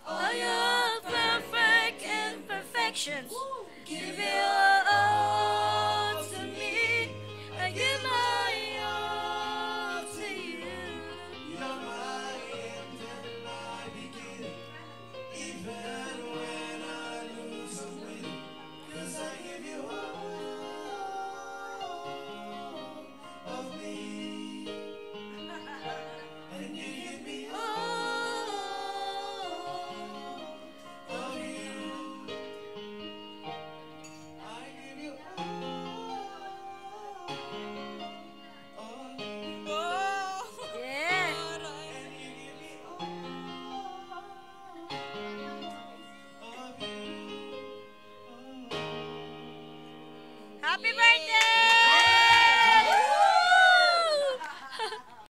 all your perfect imperfections. Give your all to me. I give my all to you. You're my end and my beginning. Even when I lose some weight, 'cause I give you all of me. And you give me all of you. I give you all of you. Yeah. And you give me all of you. Happy birthday!